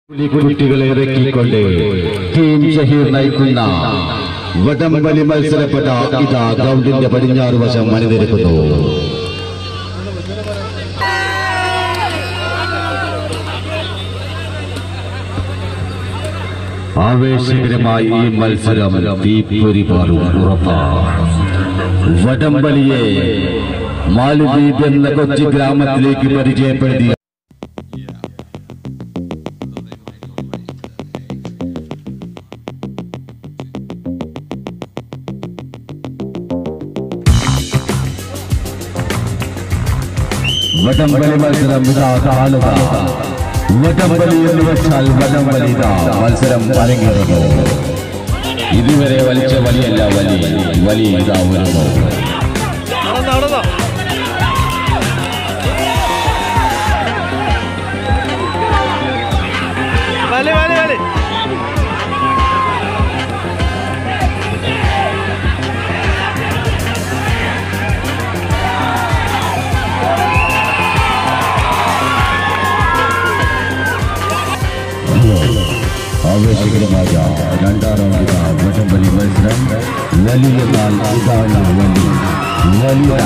കുട്ടികളെ ഇറക്കിക്കൊണ്ട് ടീം ഷഹീർ നയിക്കുന്ന വടംവലി മത്സരപ്പെട്ട ഇതാ ഗ്രൗണ്ടിന്റെ പടിഞ്ഞാറ് വശം അണിനിരക്കുന്നു. ആവേശകരമായി ഈ മത്സരം തീപ്പൊരി പാറും ഉറപ്പാണ്. വടംവലിയെ മാലിദ്വീപ് എന്ന കൊച്ചു ഗ്രാമത്തിലേക്ക് പരിചയപ്പെടുത്തിയ വടംവലി മത്സരം ഇതാ കാണുക. വടംവലി എന്ന് വെച്ചാൽ വടംവലി ഇതാ മത്സരം അരങ്ങേറുന്നു. ഇതുവരെ വലിച്ച വലിയല്ല വലി ഇതാ വരുന്നു. ആവേശകരമായ രണ്ടാം റൗണ്ട് വടംവലി മത്സരം. വലിയ ഇതാണ് വലിയ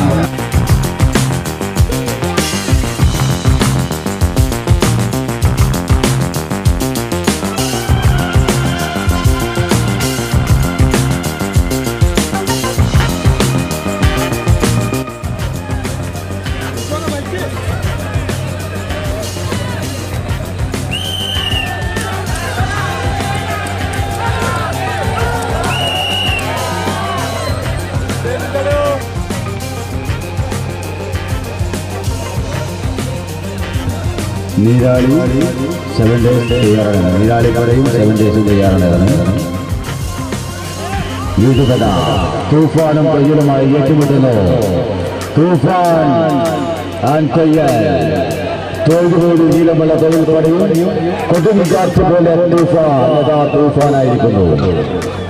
നീരാളി 7 days തയ്യാറാണ്. നീരാളിപ്പടയും 7 days തയ്യാറാണ്. വീടുകഥ തൂഫാനും കൊയ്യലുമായി ഏറ്റുമുട്ടുന്നു. തൂഫാൻ തോൽവിയോട് നീളമുള്ള തൊഴിൽ പടയും കൊടുങ്കാറ്റ് പോലെ തൂഫാനായിരിക്കുന്നു.